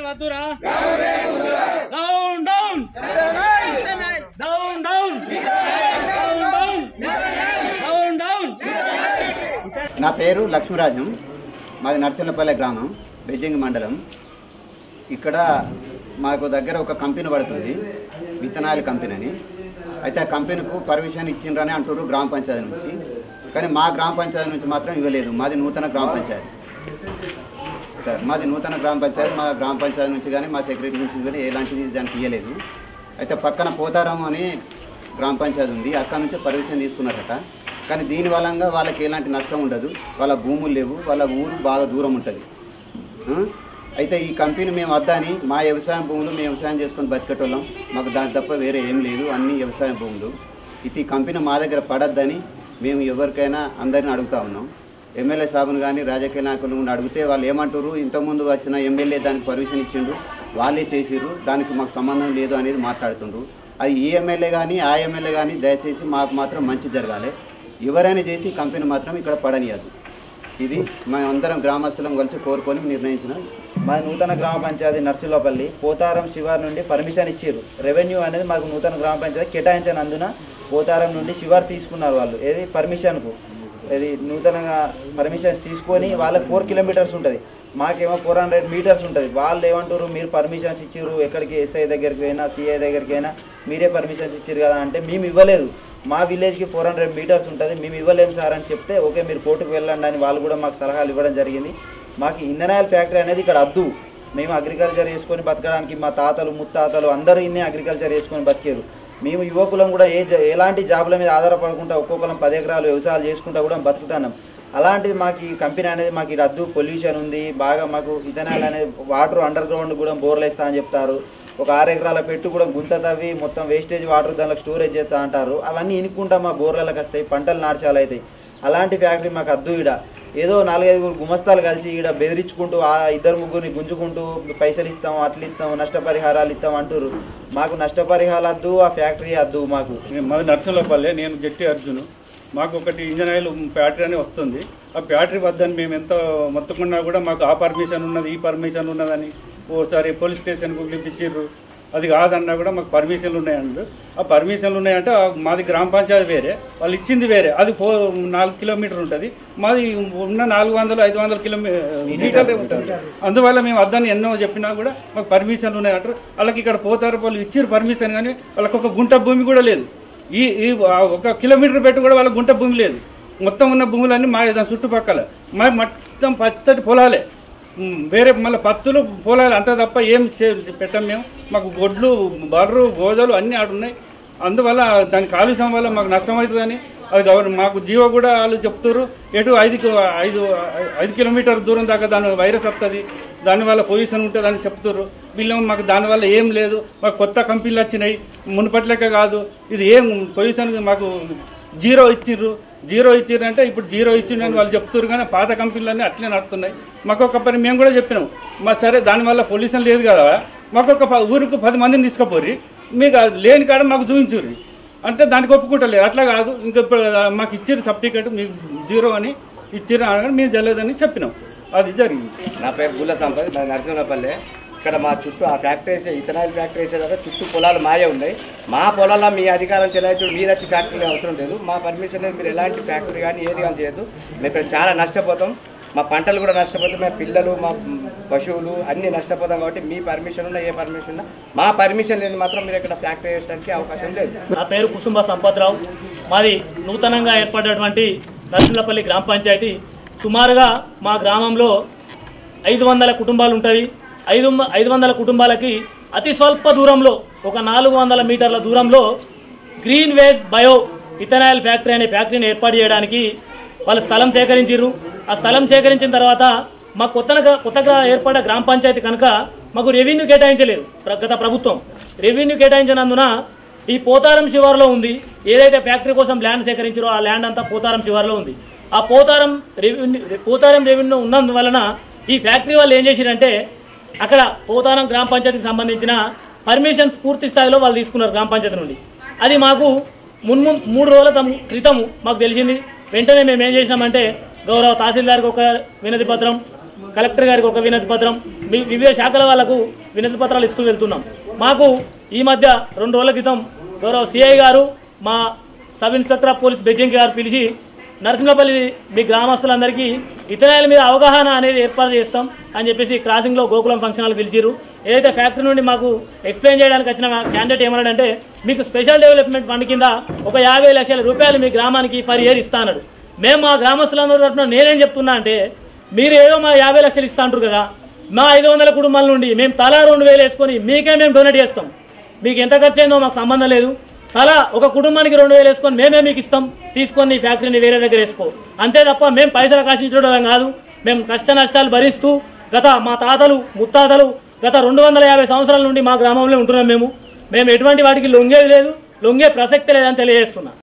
వద్దురా down down down down down down. నా పేరు లక్ష్మీరాజం, మాది నర్సంపల్లె గ్రామం, బెజ్జంగి మండలం. ఇక్కడ మాకు దగ్గర ఒక కంపెనీ పడుతుంది, విత్తనాల కంపెనీ అని. అయితే ఆ కంపెనీకు పర్మిషన్ ఇచ్చిండ్రని అంటారు గ్రామ పంచాయతీ నుంచి, కానీ మా గ్రామ పంచాయతీ నుంచి మాత్రం ఇవ్వలేదు. మాది నూతన గ్రామ పంచాయతీ సార్, మాది నూతన గ్రామ పంచాయతీ. మా గ్రామ పంచాయతీ నుంచి కానీ మా సెక్రటరీ నుంచి కానీ ఎలాంటిది దానికి ఇవ్వలేదు. అయితే పక్కన పోతారం అని గ్రామ పంచాయతీ ఉంది, అక్కడ నుంచి పర్మిషన్ తీసుకున్నారట. కానీ దీని వల్ల వాళ్ళకి ఎలాంటి నష్టం ఉండదు, వాళ్ళ భూములు లేవు, వాళ్ళ ఊరు బాగా దూరం ఉంటుంది. అయితే ఈ కంపెనీ మేము వద్దని మా వ్యవసాయం భూములు మేము వ్యవసాయం చేసుకొని బతికేటోళ్ళం, మాకు దాని తప్ప వేరే ఏం లేదు, అన్ని వ్యవసాయ భూములు. ఈ కంపెనీ మా దగ్గర పడద్దని మేము ఎవరికైనా అందరిని అడుగుతూ ఉన్నాం. ఎమ్మెల్యే సాబును కానీ రాజకీయ నాయకులను అడిగితే వాళ్ళు ఏమంటారు, ఇంతకుముందు వచ్చిన ఎమ్మెల్యే దానికి పర్మిషన్ ఇచ్చిండు, వాళ్ళే చేసిర్రు, దానికి మాకు సంబంధం లేదు అనేది మాట్లాడుతుండ్రు. అది ఈ ఎమ్మెల్యే కానీ ఆ ఎమ్మెల్యే కానీ దయచేసి మాకు మాత్రం మంచి జరగాలి, ఎవరైనా చేసి కంపెనీ మాత్రం ఇక్కడ పడనియద్దు. ఇది మేమందరం గ్రామస్తులం కలిసి కోరుకొని నిర్ణయించిన. మా నూతన గ్రామ పంచాయతీ నర్సులపల్లి పోతారం శివారు నుండి పర్మిషన్ ఇచ్చారు. రెవెన్యూ అనేది మాకు నూతన గ్రామ పంచాయతీ కేటాయించినందున పోతారం నుండి శివారు తీసుకున్నారు వాళ్ళు. ఏది పర్మిషన్కు ఇది నూతనంగా పర్మిషన్స్ తీసుకొని వాళ్ళకి 4 కిలోమీటర్స్ ఉంటుంది, మాకేమో 400 మీటర్స్ ఉంటుంది. వాళ్ళు ఏమంటారు, మీరు పర్మిషన్స్ ఇచ్చారు, ఎక్కడికి ఎస్ఐ దగ్గరికి అయినా సిఐ దగ్గరికి అయినా మీరే పర్మిషన్స్ ఇచ్చారు కదా అంటే మేము ఇవ్వలేదు, మా విలేజ్కి 400 మీటర్స్ ఉంటుంది, మేము ఇవ్వలేము సార్ అని చెప్తే ఓకే మీరు కోర్టుకు వెళ్ళండి అని వాళ్ళు కూడా మాకు సలహాలు ఇవ్వడం జరిగింది. మాకు ఇంధనాయిల్ ఫ్యాక్టరీ అనేది ఇక్కడ వద్దు, మేము అగ్రికల్చర్ చేసుకొని బతకడానికి మా తాతలు ముత్తాతలు అందరూ ఇన్నే అగ్రికల్చర్ చేసుకొని బతికారు. మేము యువకులం కూడా ఎలాంటి జాబుల మీద ఆధారపడకుండా ఒక్కొక్కరం 10 ఎకరాలు వ్యవసాయాలు చేసుకుంటా కూడా బతుకుతున్నాం. అలాంటిది మాకు ఈ కంపెనీ అనేది మాకు ఇది వద్దు, పొల్యూషన్ ఉంది బాగా, మాకు ఇథనాల్ అనేది వాటర్ అండర్ గ్రౌండ్ కూడా బోర్లు వేస్తా అని చెప్తారు. ఒక 6 ఎకరాల పెట్టు కూడా గుంత తవ్వి మొత్తం వేస్టేజ్ వాటర్ దానిలో స్టోరేజ్ చేస్తా అంటారు. అవన్నీ ఇనుక్కుంటా మా బోర్లకు వస్తాయి, పంటలు నార్చాలు అవుతాయి. అలాంటి ఫ్యాక్టరీ మాకు వద్దు. ఈడ ఏదో 4-5 గుమస్తాలు కలిసి ఈడ బెదిరించుకుంటూ ఆ 2-3 గుంజుకుంటూ పైసలు ఇస్తాం, అట్లా ఇస్తాం, నష్టపరిహారాలు ఇస్తాం అంటారు. మాకు నష్టపరిహారాలు వద్దు, ఆ ఫ్యాక్టరీ వద్దు మాకు. మాది నర్సంపల్లె, నేను జట్టి అర్జును. మాకు ఒకటి ఇంజన్ ఆయిల్ ఫ్యాక్టరీ అని వస్తుంది, ఆ ఫ్యాక్టరీ వద్దని మేము ఎంత మొత్తకున్నా కూడా మాకు ఆ పర్మిషన్ ఉన్నది ఈ పర్మిషన్ ఉన్నదని ఓసారి పోలీస్ స్టేషన్కు పిలిపించారు. అది కాదన్నా కూడా మాకు పర్మిషన్లు ఉన్నాయండి. ఆ పర్మిషన్లు ఉన్నాయంటే మాది గ్రామ పంచాయతీ వేరే, వాళ్ళు ఇచ్చింది వేరే. అది 4 కిలోమీటర్ ఉంటుంది, మాది ఉన్న 400-500 కిలోమీటర్లే ఉంటుంది. అందువల్ల మేము వద్దని ఎన్నో చెప్పినా కూడా మాకు పర్మిషన్లు ఉన్నాయంటారు. వాళ్ళకి ఇక్కడ పోతారు, వాళ్ళు ఇచ్చారు పర్మిషన్, కానీ వాళ్ళకి ఒక గుంట భూమి కూడా లేదు. ఈ 1 కిలోమీటర్ పెట్టి కూడా వాళ్ళకి గుంట భూమి లేదు. మొత్తం ఉన్న భూములన్నీ మా చుట్టుపక్కల మా మొత్తం పచ్చటి పొలాలే, వేరే మళ్ళీ పత్తులు పొలాలు అంతా తప్ప ఏం పెట్టాం మేము. మాకు గొడ్లు బర్రు గోదలు అన్నీ ఆడున్నాయి. అందువల్ల దాని కాలుష్యం వల్ల మాకు నష్టం అవుతుందని అది మాకు జీవో కూడా వాళ్ళు చెప్తారు. ఎటు 5 కిలోమీటర్ దూరం దాకా దాని వైరస్ వస్తుంది, దానివల్ల పొల్యూషన్ ఉంటుందని చెప్తారు. వీళ్ళు మాకు దానివల్ల ఏం లేదు, మాకు కొత్త కంపెనీలు వచ్చినాయి, మునుపట్లెక్క కాదు. ఇది ఏం పొల్యూషన్ మాకు జీరో ఇచ్చిర్రంటే ఇప్పుడు జీరో ఇచ్చిండని వాళ్ళు చెప్తారు, కానీ పాత కంపెనీలన్నీ అట్లే నడుస్తున్నాయి. మాకు ఒక పని మేము కూడా చెప్పినాం, సరే దానివల్ల పొల్యూషన్ లేదు కదా, మాకు ఒక ఊరికి 10 మందిని తీసుకుపోరి, మీకు లేని కాడ మాకు చూపించుర్రి అంటే దానికి ఒప్పుకుంటలేదు. అట్లా కాదు, ఇంకా ఇప్పుడు మాకు ఇచ్చారు సర్టిఫికేట్, మీకు జీరో అని ఇచ్చారు అనగానే మేము జరలేదని చెప్పినాం. అది జరిగింది. నా పేరు గుల్ల సంపత్, మా నరసింహపల్లె. ఇక్కడ మా చుట్టూ ఆ ఫ్యాక్టరీ ఇథనాయిల్ ఫ్యాక్టరీ వేసేదాకా చుట్టూ పొలాలు మాయే ఉన్నాయి. మా పొలాల్లో మీ అధికారం చెలాయించు, మీరు వచ్చి ఫ్యాక్టరీ అవసరం లేదు, మా పర్మిషన్ లేదు, మీరు ఎలాంటి ఫ్యాక్టరీ కానీ ఏది కానీ చేయొద్దు. మేము ఇక్కడ చాలా నష్టపోతాం, మా పంటలు కూడా నష్టపోతాం, మా పిల్లలు మా పశువులు అన్నీ నష్టపోతాం. కాబట్టి మీ పర్మిషన్ ఉన్నా ఏ పర్మిషన్ ఉన్నా మా పర్మిషన్ లేదు మాత్రం మీరు ఇక్కడ ఫ్యాక్టరీ వేయడానికి అవకాశం లేదు. నా పేరు కుసుంబ సంపత్రావు. మాది నూతనంగా ఏర్పడినటువంటి నర్సింహపల్లి గ్రామ పంచాయతీ. సుమారుగా మా గ్రామంలో 500 కుటుంబాలు ఉంటాయి. 500 కుటుంబాలకి అతి స్వల్ప దూరంలో ఒక 400 మీటర్ల దూరంలో green wage bio ethanol factory అనే ఫ్యాక్టరీని ఏర్పాటు చేయడానికి వాళ్ళు స్థలం సేకరించారు. ఆ స్థలం సేకరించిన తర్వాత మా కొత్తగా ఏర్పడ్డ గ్రామ పంచాయతీ కనుక మాకు రెవెన్యూ కేటాయించలేదు గత ప్రభుత్వం. రెవెన్యూ కేటాయించినందున ఈ పోతారం శివారులో ఉంది, ఏదైతే ఫ్యాక్టరీ కోసం ల్యాండ్ సేకరించారో ఆ ల్యాండ్ అంతా పోతారం శివారులో ఉంది. ఆ పోతారం రెవెన్యూ ఉన్నందువలన ఈ ఫ్యాక్టరీ వాళ్ళు ఏం చేసిరంటే అక్కడ పోతారం గ్రామ పంచాయతీకి సంబంధించిన పర్మిషన్స్ పూర్తి స్థాయిలో వాళ్ళు తీసుకున్నారు గ్రామ పంచాయతీ నుండి. అది మాకు 3 రోజుల క్రితం మాకు తెలిసింది. వెంటనే మేము ఏం చేసినామంటే గౌరవ తహసీల్దార్కి ఒక వినతి పత్రం, కలెక్టర్ గారికి ఒక వినతి పత్రం, వివిధ శాఖల వాళ్లకు వినతి పత్రాలు ఇస్తూ వెళ్తున్నాం. మాకు ఈ మధ్య 2 రోజుల క్రితం గౌరవ సిఐ గారు, మా sub inspector of police Bejjanki గారు పిలిచి నరసింహపల్లి మీ గ్రామస్తులందరికీ ఇథనాయిల్ మీద అవగాహన అనేది ఏర్పాటు చేస్తాం అని చెప్పేసి క్రాసింగ్లో గోకులం ఫంక్షన్ హాల్ పిలిచిరు. ఏదైతే ఫ్యాక్టరీ నుండి మాకు ఎక్స్ప్లెయిన్ చేయడానికి వచ్చిన క్యాండిడేట్ ఏమన్నాడంటే, మీకు స్పెషల్ డెవలప్మెంట్ ఫండ్ కింద ఒక 50 లక్షల రూపాయలు మీ గ్రామానికి పర్ ఇయర్ ఇస్తానడు. మేము మా గ్రామస్తులందరి తరఫున నేనేం చెప్తున్నా అంటే, మీరు ఏదో మా 50 లక్షలు ఇస్తా అంటారు కదా, మా 500 కుటుంబాల నుండి మేము తలా 2000 వేసుకొని మీకే మేము డొనేట్ చేస్తాం. మీకు ఎంత ఖర్చు అయిందో మాకు సంబంధం లేదు. తలా ఒక కుటుంబానికి 2000 వేసుకొని మేమే మీకు ఇస్తాం, తీసుకొని ఈ ఫ్యాక్టరీని వేరే దగ్గర వేసుకో. అంతే తప్ప మేము పైసలు కాశించడం కాదు. మేము కష్ట నష్టాలు భరిస్తూ మా తాతలు ముత్తాతలు గత 250 సంవత్సరాల నుండి మా గ్రామంలో ఉంటున్నాం. మేము ఎటువంటి వాటికి లొంగేది లేదు, లొంగే ప్రసక్తి లేదని తెలియజేస్తున్నాం.